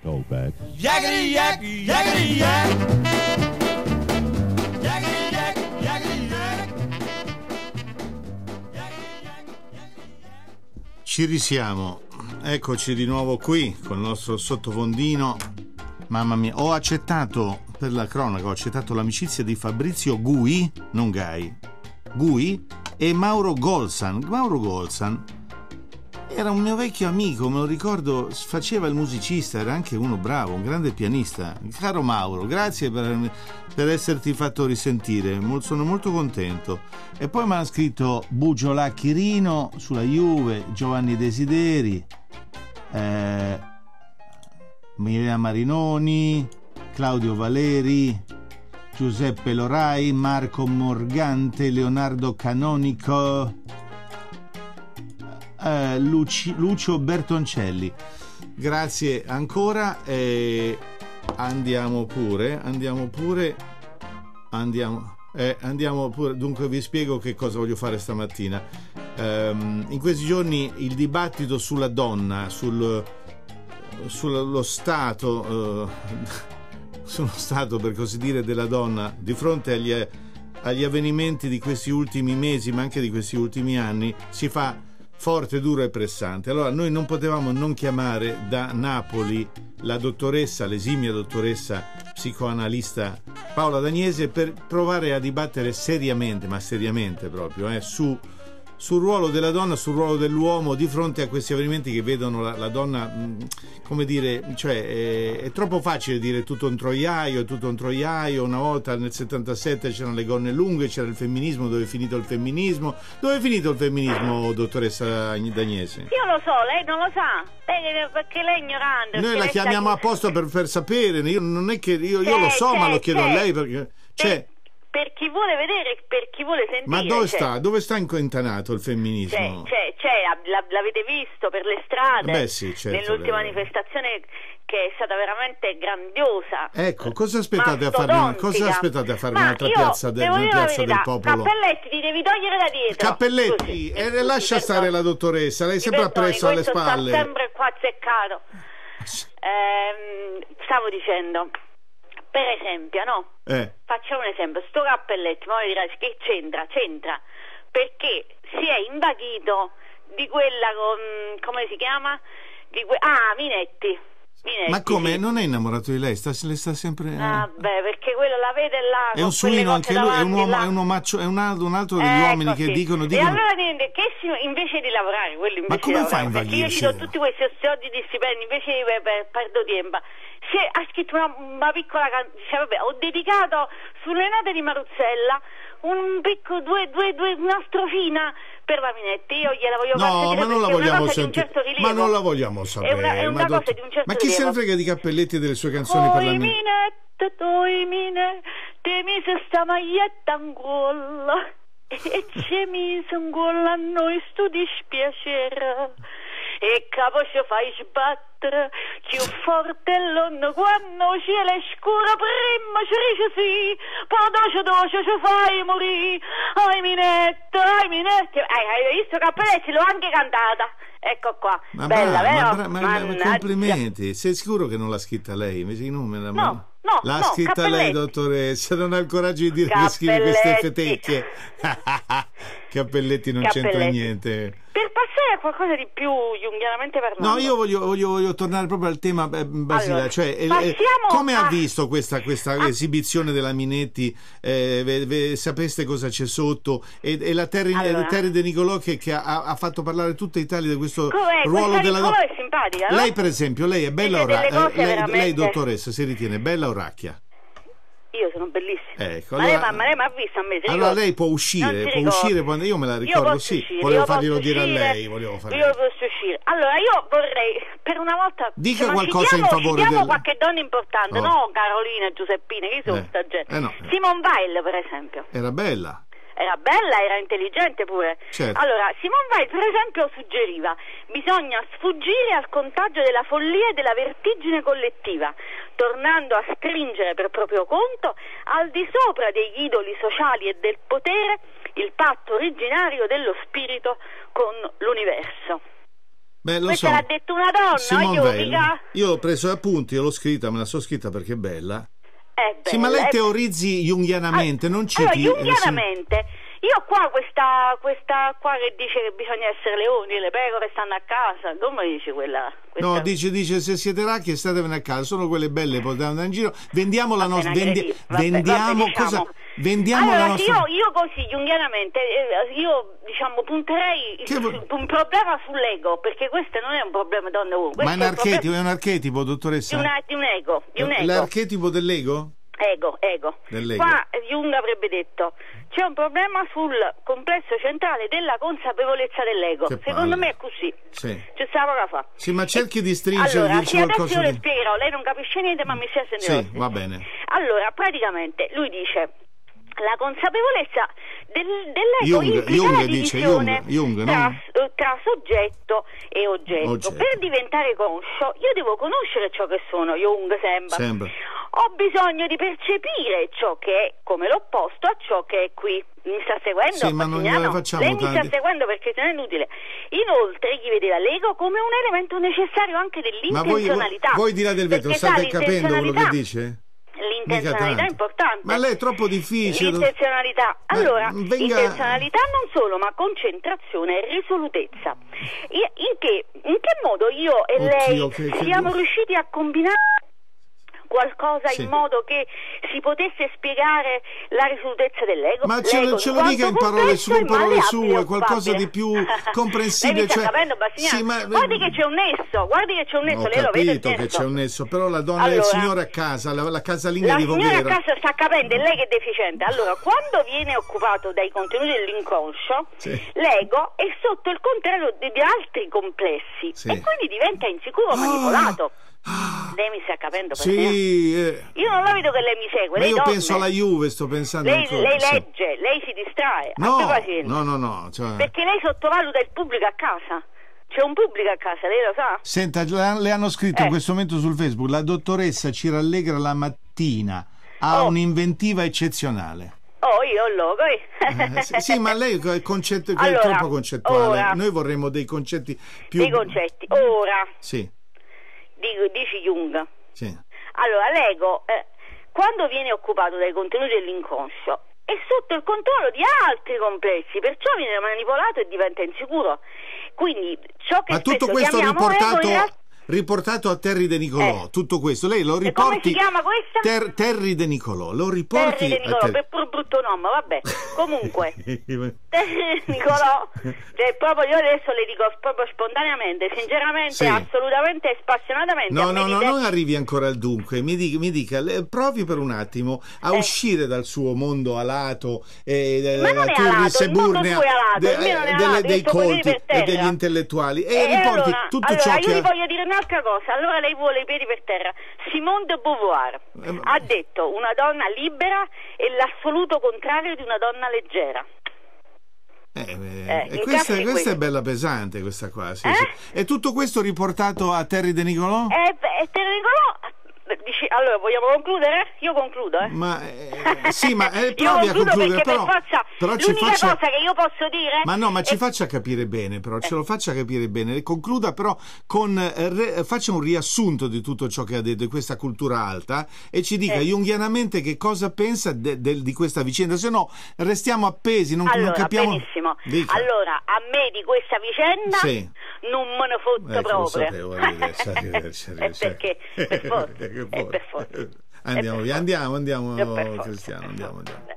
Oh, bad. Yakety yak, yakety yak. Yakety yak, yakety yak. Ci risiamo, eccoci di nuovo qui con il nostro sottofondino. Mamma mia, ho accettato, per la cronaca, ho accettato l'amicizia di Fabrizio Gui, non Gai, Gui e Mauro Golsan. Mauro Golsan era un mio vecchio amico, me lo ricordo, faceva il musicista, era anche uno bravo, un grande pianista. Caro Mauro, grazie per esserti fatto risentire, sono molto contento. E poi mi hanno scritto Bugiola Chirino sulla Juve, Giovanni Desideri, Miriam Marinoni, Claudio Valeri, Giuseppe Lorai, Marco Morgante, Leonardo Canonico, Lucio Bertoncelli. Grazie ancora. Andiamo pure. Dunque vi spiego che cosa voglio fare stamattina. In questi giorni il dibattito sulla donna, sullo stato sullo stato, per così dire, della donna di fronte agli avvenimenti di questi ultimi mesi, ma anche di questi ultimi anni, si fa forte, duro e pressante. Allora noi non potevamo non chiamare da Napoli la dottoressa, l'esimia dottoressa psicoanalista Paola D'Agnese, per provare a dibattere seriamente, ma seriamente proprio, sul ruolo della donna, sul ruolo dell'uomo di fronte a questi avvenimenti che vedono la donna, come dire, cioè è troppo facile dire tutto un troiaio. Una volta nel 77 c'erano le gonne lunghe, c'era il femminismo. Dove è finito il femminismo? Dove è finito il femminismo, dottoressa D'Agnese? Io lo so, lei non lo sa, perché lei è ignorante. Noi la chiamiamo apposta per sapere. Non è che io lo so, ma lo chiedo a lei perché per chi vuole vedere, per chi vuole sentire. Ma dove sta? Dove sta inquintanato il femminismo? L'avete visto per le strade? Beh, sì, certo, nell'ultima manifestazione che è stata veramente grandiosa. Ecco, cosa aspettate a fare un'altra piazza del popolo? Cappelletti, ti devi togliere da dietro. Cappelletti, lascia stare la dottoressa, lei sempre appresso alle spalle. Sta sempre qua azzeccato. Stavo dicendo, per esempio, no? Facciamo un esempio, sto Cappelletti, ma mi dirai che c'entra, perché si è invaghito di quella come si chiama? Minetti. Ma come? Sì. Non è innamorato di lei? Le sta sempre... perché quello la vede là. È un suino anche lui, è un altro degli uomini che dicono... E allora niente, che invece di lavorare, quello invece. Ma come di fa a lavorare, perché io ci do tutti questi soldi di stipendi, invece perdo tempo. Ha scritto una piccola canzone, ho dedicato sulle note di Maruzzella un piccolo una strofina per la Minetti. Io gliela voglio far sentire, ma non la vogliamo sentire. Ma non la vogliamo sapere. È una cosa di un certo ma chi se ne frega di Cappelletti e delle sue canzoni per la Minetti? Te mise sta maglietta ancora e ci mise ancora a noi sto dispiacere. E capo ci fai sbattere più forte l'onno quando cielo è scuro, prima ci dice sì, poi doce ci fai morire. Ai Minetti, hai visto Cappelletti? L'ho anche cantata. Ecco qua, bella, vero? Ma complimenti. Sei sicuro che non l'ha scritta lei? Invece No, l'ha scritta Cappelletti. Lei, dottoressa, non ha il coraggio di dire che scrive queste fetecchie. Cappelletti non c'entra niente. Per passare a qualcosa di più junghianamente parlando. No, io voglio tornare proprio al tema basilare, come ha visto questa esibizione della Minetti? Sapeste cosa c'è sotto? E la Terry De Nicolò che ha fatto parlare tutta Italia di questo ruolo della donna. È simpatica, no? Lei per esempio, lei è bella o racchia? Lei dottoressa si ritiene bella o racchia? Io sono bellissima. Ecco, ma lei mi ha visto a me. Allora lei può uscire quando io me la ricordo, volevo farglielo dire a lei. Io posso uscire. Allora io vorrei, per una volta, dica qualcosa in favore citiamo qualche donna importante, no Carolina, Giuseppina, che sono sta gente. No. Simone Weil, per esempio. Era bella, era intelligente pure. Certo. Allora, Simone Weil per esempio suggeriva: bisogna sfuggire al contagio della follia e della vertigine collettiva, tornando a stringere per proprio conto, al di sopra degli idoli sociali e del potere, il patto originario dello spirito con l'universo. Beh, lo Questa so. l'ha detto una donna, Simone io Veil. mica... Io ho preso appunti, l'ho scritta, me la so scritta perché è bella. È Sì, ma bella, lei è- teorizzi junghianamente, non c'è Allora, ti- junghianamente, io qua questa qua che dice che bisogna essere leoni, le pecore stanno a casa, come dice quella? No, dice se siete racchi statevene a casa, sono quelle belle, potete andare in giro, vendiamo la nostra, vendiamo cosa, diciamo. vendiamo Allora, la nostra... io così, junghianamente, io diciamo punterei Che vo- un problema sull'ego, perché questo non è un problema donne-uomo. Ma è un archetipo, dottoressa? Di un ego. L'archetipo dell'ego? Ego. Dell'ego. Qua Jung avrebbe detto c'è un problema sul complesso centrale della consapevolezza dell'ego. Che Secondo palle. me è così. Sì. C'è sta poca fa. Sì, ma cerchi di stringere, Allora, dirci sì, adesso qualcosa io le di... spiegherò, lei non capisce niente ma mi stia sentendo. Sì, va bene. Allora, praticamente lui dice la consapevolezza dell'ego implica la divisione Jung, no? tra soggetto e oggetto. Per diventare conscio io devo conoscere ciò che sono, Jung sembra. Ho bisogno di percepire ciò che è come l'opposto a ciò che è qui. Mi sta seguendo? Sì, ma non gliela facciamo Lei mi sta tanti. seguendo perché se no è inutile. Inoltre chi vedeva l'ego come un elemento necessario anche dell'intenzionalità. Ma voi di là del vetro Perché state sa, capendo quello che l'intenzionalità- dice? L'intenzionalità è importante. Ma lei è troppo difficile. L'intenzionalità. Allora, venga- intenzionalità non solo, ma concentrazione e risolutezza. In che modo io e Oddio, lei che- siamo riusciti a combinare qualcosa Sì. in modo che si potesse spiegare la risolutezza dell'ego? Ma ce lo dica in parole sue, qualcosa di più comprensibile. Lei mi sta capendo, Bastiano? Sì, ma... Guardi che c'è un nesso, Ho lei lo vede il capito che nesso? c'è un nesso, però la donna, Allora, il signore a casa, la casalinga La di signora a Voghera. casa sta capendo, è lei che è deficiente. Allora, quando viene occupato dai contenuti dell'inconscio, Sì. l'ego è sotto il controllo di altri complessi Sì. e quindi diventa insicuro, manipolato. Lei mi sta capendo? Bastiano? Sì, Io non la vedo che lei mi segue. ma lei io dorme. penso alla Juve, sto pensando Lei ancora. Sì. legge, lei si distrae. No, Abbi pazienza. no, cioè... Perché lei sottovaluta il pubblico a casa. C'è un pubblico a casa, lei lo sa? Senta, le hanno scritto in questo momento sul Facebook, la dottoressa ci rallegra la mattina, ha un'inventiva eccezionale. Oh, io ho logo. Sì, ma lei è Allora, troppo concettuale. ora- Noi vorremmo dei concetti più... Dei concetti. Ora, Sì, dici Jung. sì. Allora, l'ego, quando viene occupato dai contenuti dell'inconscio, è sotto il controllo di altri complessi, perciò viene manipolato e diventa insicuro. Quindi ciò che Ma tutto spesso questo chiamiamo ego in realtà... riportato a Terry De Nicolò, tutto questo, lei lo E riporti... come si chiama questa? Terry De Nicolò, lo riporti... Terry De Nicolò, a per pur brutto nome, vabbè. Comunque, Terry De Nicolò, cioè, proprio io adesso le dico proprio spontaneamente, sinceramente, Sì. assolutamente e spassionatamente. No, a me no, di no, te- non arrivi ancora al dunque. Mi dica, provi per un attimo a uscire dal suo mondo alato Ma non è alato, il mondo suo è alato, il mio non è alato, dei io sto così colti per terra. e degli intellettuali e riporti allora, tutto ciò io che gli voglio dire un'altra cosa. Allora lei vuole i piedi per terra. Simone de Beauvoir ha detto una donna libera è l'assoluto contrario di una donna leggera. e in questa caso di è questo. bella pesante, questa qua, sì, sì. E tutto questo riportato a Terry De Nicolò? Terry De Nicolò dici, allora vogliamo concludere? Io concludo, Ma sì, ma io provi a concludo concludere, perché però, per forza però ci l'unica faccia... cosa che io posso dire Ma no, ma ci è- faccia capire bene, però, ce lo faccia capire bene. Concluda però con faccia un riassunto di tutto ciò che ha detto di questa cultura alta e ci dica junghianamente che cosa pensa di questa vicenda, se no restiamo appesi, non allora, capiamo. benissimo. Dica. Allora, a me di questa vicenda Sì. non me ne fotto Lo proprio. sapevo, arrivederci, arrivederci, arrivederci. Perché? Per forza. Che Per forza. Andiamo via, andiamo, Per forza. Cristiano, andiamo.